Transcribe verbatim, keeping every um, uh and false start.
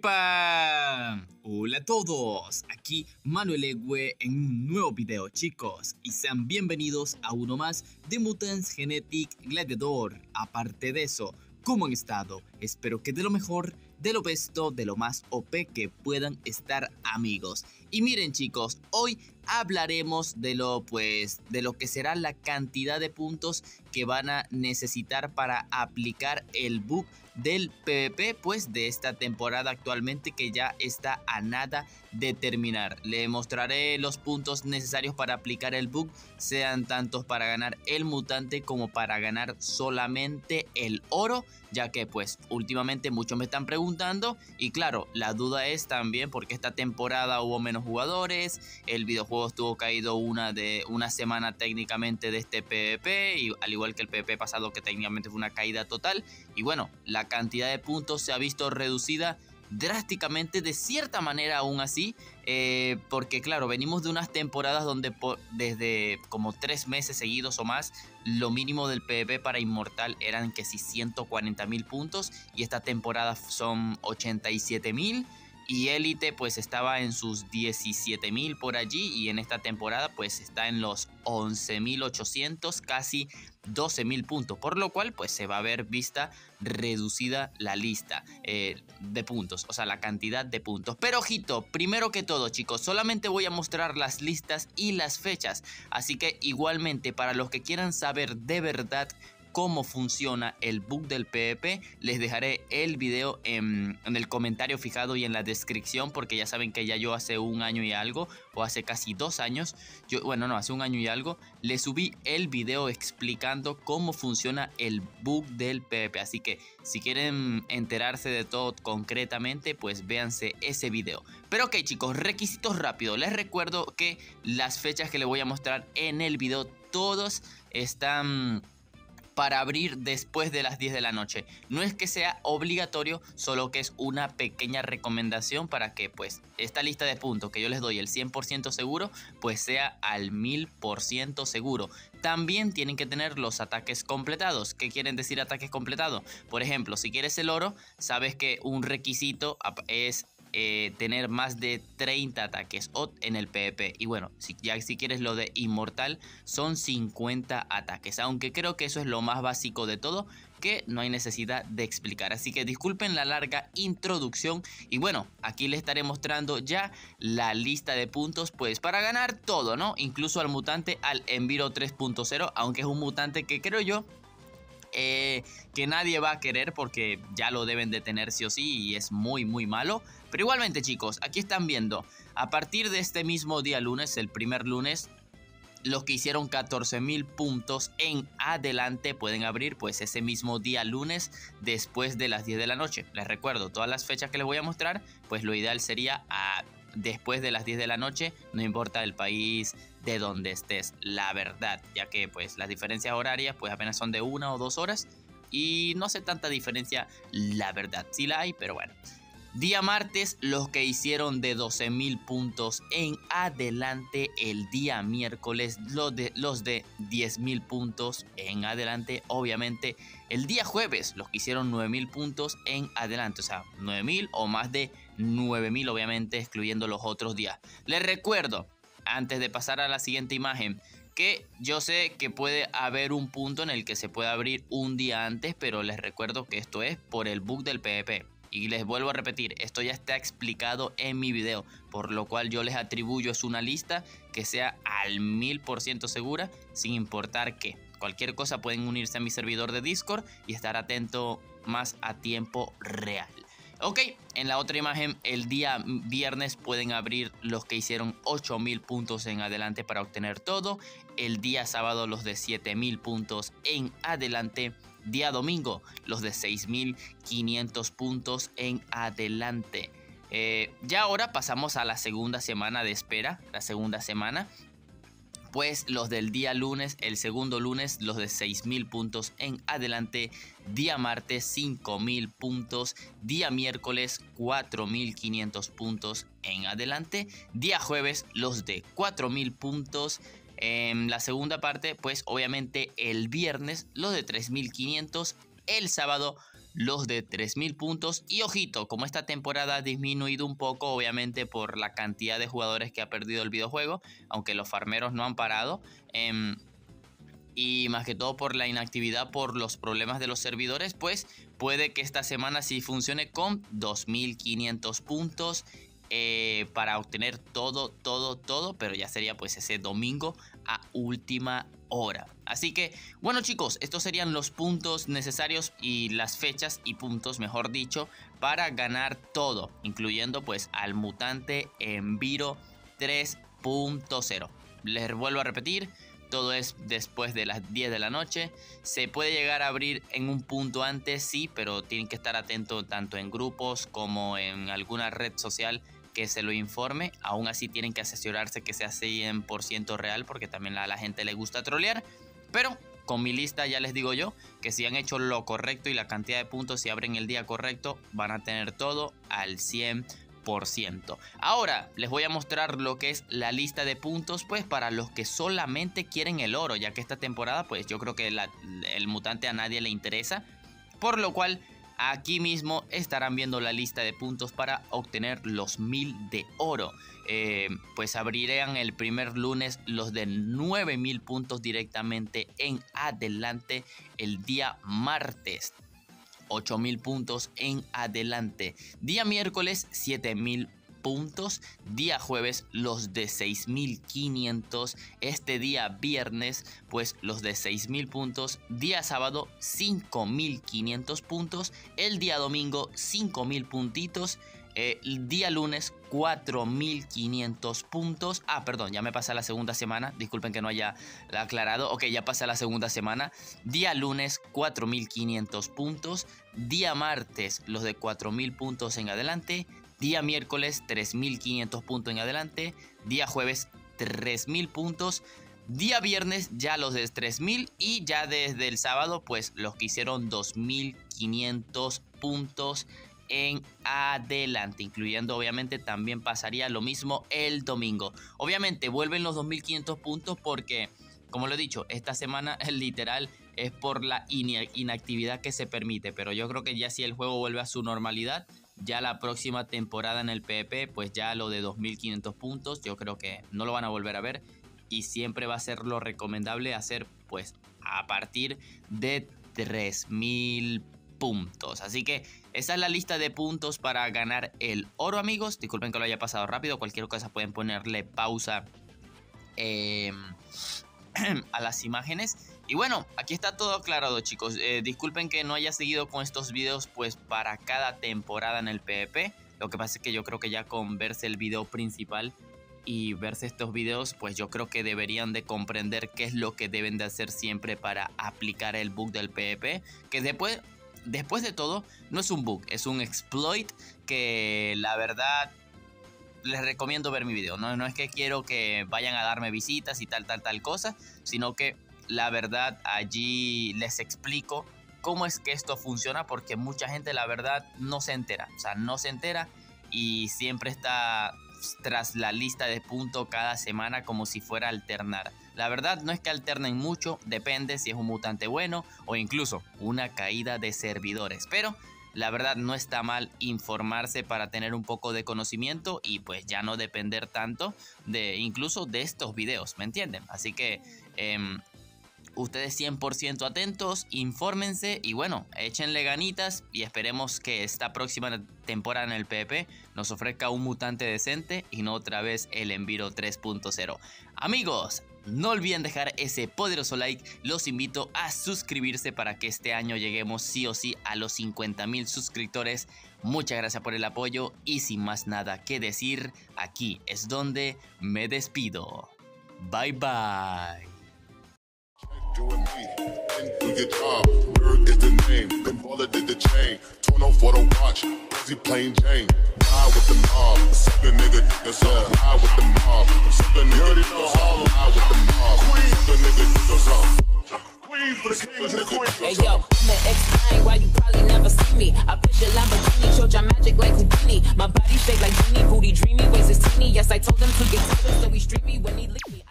¡Epa! Hola a todos, aquí Manuel Egue en un nuevo video, chicos, y sean bienvenidos a uno más de Mutants Genetic Gladiator. Aparte de eso, ¿cómo han estado? Espero que de lo mejor, de lo besto, de lo más O P que puedan estar, amigos. Y miren, chicos, hoy hablaremos de lo pues de lo que será la cantidad de puntos que van a necesitar para aplicar el bug del PvP pues de esta temporada actualmente, que ya está a nada de terminar. Le mostraré los puntos necesarios para aplicar el bug, sean tantos para ganar el mutante como para ganar solamente el oro, ya que pues últimamente muchos me están preguntando, y claro, la duda es también porque esta temporada hubo menos jugadores, el videojuego estuvo caído una de una semana técnicamente de este PvP, y al igual que el PvP pasado, que técnicamente fue una caída total, y bueno, la cantidad de puntos se ha visto reducida drásticamente de cierta manera aún así, eh, porque claro, venimos de unas temporadas donde por, desde como tres meses seguidos o más, lo mínimo del PvP para Inmortal eran que si ciento cuarenta mil puntos, y esta temporada son ochenta y siete mil, y Élite pues estaba en sus diecisiete mil por allí, y en esta temporada pues está en los once mil ochocientos, casi doce mil puntos, por lo cual pues se va a ver vista reducida la lista eh, de puntos, o sea, la cantidad de puntos. Pero ojito, primero que todo, chicos, solamente voy a mostrar las listas y las fechas, así que igualmente para los que quieran saber de verdad cómo funciona el bug del PvP, les dejaré el video en, en el comentario fijado y en la descripción, porque ya saben que ya yo hace un año y algo, o hace casi dos años, yo, bueno no, hace un año y algo, les subí el video explicando cómo funciona el bug del PvP, así que si quieren enterarse de todo concretamente, pues véanse ese video. Pero ok, chicos, requisitos rápidos, les recuerdo que las fechas que les voy a mostrar en el video, todos están para abrir después de las diez de la noche. No es que sea obligatorio, solo que es una pequeña recomendación para que pues esta lista de puntos que yo les doy, el cien por ciento seguro, pues sea al mil por ciento seguro. También tienen que tener los ataques completados. ¿Qué quieren decir ataques completados? Por ejemplo, si quieres el oro, sabes que un requisito es Eh, tener más de treinta ataques en el PvP. Y bueno, si, ya si quieres lo de Inmortal, son cincuenta ataques. Aunque creo que eso es lo más básico de todo, que no hay necesidad de explicar. Así que disculpen la larga introducción. Y bueno, aquí les estaré mostrando ya la lista de puntos, pues para ganar todo, ¿no? Incluso al mutante, al Enviro tres punto cero, aunque es un mutante que creo yo Eh, que nadie va a querer, porque ya lo deben de tener sí o sí, y es muy muy malo. Pero igualmente, chicos, aquí están viendo, a partir de este mismo día lunes, el primer lunes, los que hicieron catorce mil puntos en adelante pueden abrir pues ese mismo día lunes después de las diez de la noche. Les recuerdo, todas las fechas que les voy a mostrar, pues lo ideal sería a después de las diez de la noche, no importa el país de donde estés, la verdad, ya que pues las diferencias horarias pues apenas son de una o dos horas, y no sé tanta diferencia, la verdad, sí la hay, pero bueno. Día martes, los que hicieron de doce mil puntos en adelante. El día miércoles, los de, los de diez mil puntos en adelante, obviamente. El día jueves, los que hicieron nueve mil puntos en adelante, o sea, nueve mil o más de nueve mil, obviamente, excluyendo los otros días. Les recuerdo, antes de pasar a la siguiente imagen, que yo sé que puede haber un punto en el que se puede abrir un día antes, pero les recuerdo que esto es por el bug del PvP. Y les vuelvo a repetir, esto ya está explicado en mi video, por lo cual yo les atribuyo es una lista que sea al mil por ciento segura, sin importar qué. Cualquier cosa pueden unirse a mi servidor de Discord y estar atento más a tiempo real. Ok, en la otra imagen, el día viernes pueden abrir los que hicieron ocho mil puntos en adelante para obtener todo. El día sábado, los de siete mil puntos en adelante. Día domingo, los de seis mil quinientos puntos en adelante. Eh, ya ahora pasamos a la segunda semana de espera, la segunda semana. Pues los del día lunes, el segundo lunes, los de seis mil puntos en adelante. Día martes, cinco mil puntos. Día miércoles, cuatro mil quinientos puntos en adelante. Día jueves, los de cuatro mil puntos. En la segunda parte, pues obviamente el viernes, los de tres mil quinientos. El sábado, los de tres mil puntos. Y ojito, como esta temporada ha disminuido un poco, obviamente por la cantidad de jugadores que ha perdido el videojuego, aunque los farmeros no han parado, eh, y más que todo por la inactividad, por los problemas de los servidores, pues puede que esta semana sí funcione con dos mil quinientos puntos eh, para obtener todo, todo, todo, pero ya sería pues ese domingo a última hora. Así que bueno chicos, estos serían los puntos necesarios y las fechas y puntos, mejor dicho, para ganar todo, incluyendo pues al mutante Enviro tres punto cero. Les vuelvo a repetir, todo es después de las diez de la noche. Se puede llegar a abrir en un punto antes, sí, pero tienen que estar atentos tanto en grupos como en alguna red social que se lo informe. Aún así tienen que asesorarse que sea cien por ciento real, porque también a la gente le gusta trolear. Pero con mi lista ya les digo yo que si han hecho lo correcto y la cantidad de puntos, si abren el día correcto, van a tener todo al cien por ciento. Por ciento. Ahora les voy a mostrar lo que es la lista de puntos, pues para los que solamente quieren el oro, ya que esta temporada pues yo creo que la, el mutante a nadie le interesa, por lo cual aquí mismo estarán viendo la lista de puntos para obtener los mil de oro. Eh, pues abrirán el primer lunes los de nueve mil puntos directamente en adelante el día martes. ocho mil puntos en adelante. Día miércoles siete mil puntos. Día jueves los de seis mil quinientos. Este día viernes pues los de seis mil puntos. Día sábado cinco mil quinientos puntos. El día domingo cinco mil puntitos. Eh, el día lunes cuatro mil quinientos puntos. Ah, perdón, ya me pasé la segunda semana. Disculpen que no haya aclarado. Ok, ya pasé la segunda semana. Día lunes cuatro mil quinientos puntos. Día martes los de cuatro mil puntos en adelante. Día miércoles tres mil quinientos puntos en adelante. Día jueves tres mil puntos. Día viernes ya los de tres mil. Y ya desde el sábado pues los que hicieron dos mil quinientos puntos en adelante, incluyendo obviamente también pasaría lo mismo el domingo. Obviamente vuelven los dos mil quinientos puntos porque, como lo he dicho, esta semana literal es por la inactividad que se permite, pero yo creo que ya si el juego vuelve a su normalidad, ya la próxima temporada en el PvP, pues ya lo de dos mil quinientos puntos, yo creo que no lo van a volver a ver y siempre va a ser lo recomendable hacer pues a partir de tres mil puntos. Así que esa es la lista de puntos para ganar el oro, amigos. Disculpen que lo haya pasado rápido. Cualquier cosa pueden ponerle pausa eh, a las imágenes. Y bueno, aquí está todo aclarado, chicos. Eh, disculpen que no haya seguido con estos videos pues para cada temporada en el PvP. Lo que pasa es que yo creo que ya con verse el video principal y verse estos videos, pues yo creo que deberían de comprender qué es lo que deben de hacer siempre para aplicar el bug del PvP. Que después... Después de todo, no es un bug, es un exploit que la verdad les recomiendo ver mi video. No, no es que quiero que vayan a darme visitas y tal, tal, tal cosa, sino que la verdad allí les explico cómo es que esto funciona, porque mucha gente la verdad no se entera. O sea, no se entera y siempre está tras la lista de puntos cada semana como si fuera a alternar. La verdad no es que alternen mucho, depende si es un mutante bueno o incluso una caída de servidores, pero la verdad no está mal informarse para tener un poco de conocimiento y pues ya no depender tanto de incluso de estos videos, ¿me entienden? Así que eh, ustedes cien por ciento atentos, infórmense y bueno, échenle ganitas y esperemos que esta próxima temporada en el PvP nos ofrezca un mutante decente y no otra vez el Enviro tres punto cero. Amigos, no olviden dejar ese poderoso like, los invito a suscribirse para que este año lleguemos sí o sí a los cincuenta mil suscriptores. Muchas gracias por el apoyo y sin más nada que decir, aquí es donde me despido. Bye bye. Doing me, and do your job. Word is the name, then baller did the chain. Turn off for the watch, busy plain Jane. Ride with the mob, suck a nigga, niggas up. Ride with the mob, suck a nigga, niggas up. Ride with the mob, suck a nigga, niggas up. Queen for the king to the queen. Hey yo, I'ma explain why you probably never see me. I push a Lamborghini, showed your magic like Houdini. My body shake like Genie, booty dreamy, waist is teeny. Yes, I told him to get to it, so he streamy when he